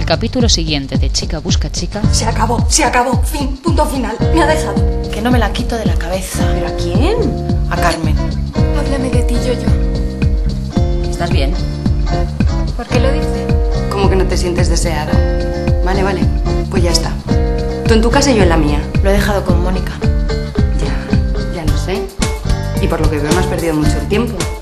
capítulo siguiente de Chica busca chica... Se acabó, fin, punto final. Me ha dejado. Que no me la quito de la cabeza. ¿Pero a quién? A Carmen. Háblame de ti, yo. ¿Estás bien? ¿Por qué lo dice? ¿Cómo que no te sientes deseada? Vale, pues ya está. Tú en tu casa y yo en la mía. Lo he dejado con Mónica. Ya lo sé. Y por lo que veo no has perdido mucho el tiempo.